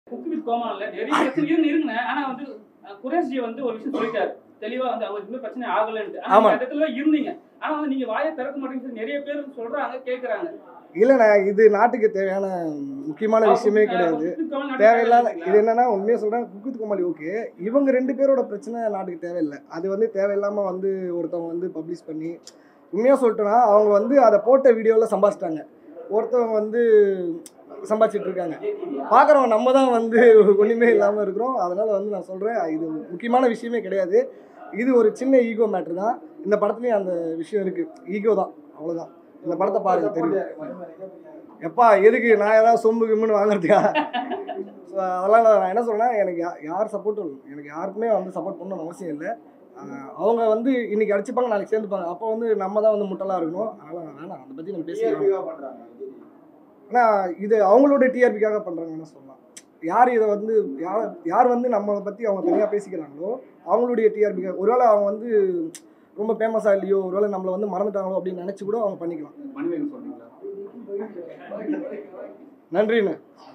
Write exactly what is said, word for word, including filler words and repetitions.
Cook with கோமாளில நிறைய பிரச்சனை இருந்து இருங்க. ஆனா வந்து குரேஷ் ஜி வந்து ஒரு விஷயம் சொல்லிட்டாரு. தெளிவா வந்து அவருக்கு இன்னும் பிரச்சனை ஆகலன்னு. ஆனா அந்த இடத்துல இருந்தீங்க. ஆனா வந்து நீங்க வாயை திறக்க மாட்டீங்கன்னு நிறைய பேர் சொல்றாங்க, கேக்குறாங்க. இல்லண்ணா, இது நாட்டுக்கு தேவையான முக்கியமான விஷயமே கிடையாது. தேவையில்லாத இது என்னன்னா, உண்மையா சொல்றேன், குக் வித் கோமாளி ஓகே. இவங்க ரெண்டு பேரோட பிரச்சனை நாட்டுக்கு தேவையில்லை. அது வந்து தேவையில்லாம வந்து ஒருத்தவங்க வந்து பப்ளிஷ் பண்ணி, உண்மையா சொல்லிட்டோன்னா அவங்க வந்து அதை போட்ட வீடியோவில் சம்பாதிச்சிட்டாங்க. ஒருத்தவங்க வந்து சம்பாதிச்சிட்டு இருக்காங்க. பார்க்குறவங்க நம்ம தான் வந்து ஒன்றுமே இல்லாமல் இருக்கிறோம். அதனால் வந்து நான் சொல்கிறேன், இது முக்கியமான விஷயமே கிடையாது. இது ஒரு சின்ன ஈகோ மேட்ரு தான். இந்த படத்துலேயும் அந்த விஷயம் இருக்குது. ஈகோ தான், அவ்வளோதான். இந்த படத்தை பாருங்க தெரியும். எப்பா எதுக்கு நான் ஏதாவது சொம்பு கிம்முன்னு வாங்குறதுக்கா? ஸோ அதெல்லாம் நான் என்ன சொல்கிறேன்னா, எனக்கு யா யார் சப்போர்ட்டும் எனக்கு யாருக்குமே வந்து சப்போர்ட் பண்ணணும்னு அவசியம் இல்லை. அவங்க வந்து இன்னைக்கு அடிச்சுப்பாங்க, நாளைக்கு சேர்ந்துப்பாங்க. அப்போ வந்து நம்ம தான் வந்து முட்டலாக இருக்கணும். அதனால் வேணாம், அதை பற்றி நம்ம பேசிக்கலாம். ஆனால் இது அவங்களோட டிஆர்பிக்காக பண்ணுறாங்கன்னு சொல்லலாம். யார் இதை வந்து யார் யார் வந்து நம்மளை பற்றி அவங்க தனியாக பேசிக்கிறாங்களோ அவங்களுடைய டிஆர்பிக்காக, ஒருவேளை அவங்க வந்து ரொம்ப ஃபேமஸாக இல்லையோ, ஒருவேளை நம்மளை வந்து மறந்துட்டாங்களோ அப்படின்னு நினச்சி கூட அவங்க பண்ணிக்கலாம். நன்றிண்ணே.